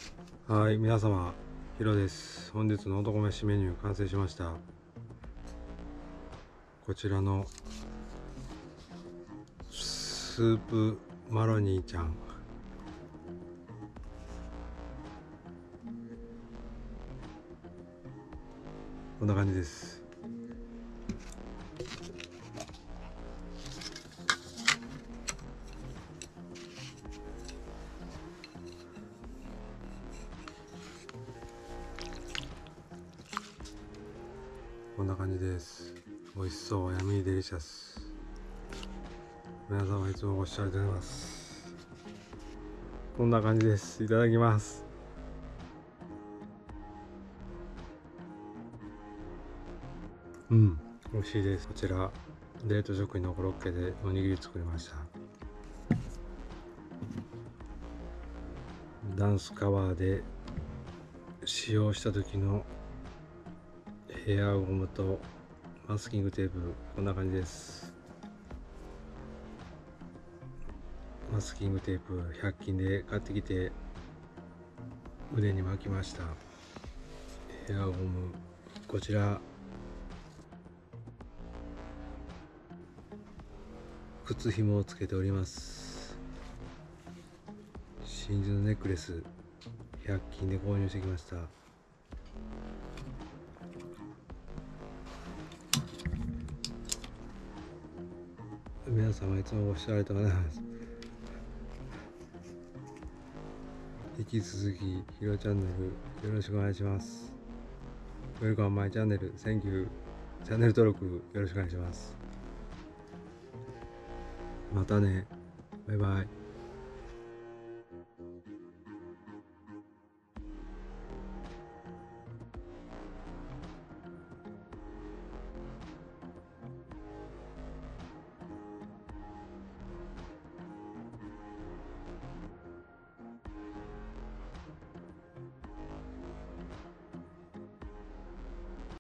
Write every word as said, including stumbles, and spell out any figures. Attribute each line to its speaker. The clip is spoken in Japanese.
Speaker 1: はい、皆様、ヒロです。本日の男飯メニュー完成しました。こちらのスープマロニーちゃん。こんな感じです。こんな感じです。美味しそう、ヤミーデリシャス。皆様いつもご視聴ありがとうございます。こんな感じです。いただきます。うん、美味しいです。こちら、冷凍食品のコロッケでおにぎり作りました。ダンスカバーで使用した時のヘアゴムとマスキングテープ、こんな感じです。マスキングテープひゃく均で買ってきて腕に巻きました。ヘアゴム、こちら靴紐をつけております。真珠のネックレスひゃく均で購入してきました。皆様いつもご視聴ありがとうございます。引き続きヒロチャンネルよろしくお願いします。ウェルカムマイチャンネル、センキュー。チャンネル登録よろしくお願いします。またね。バイバイ。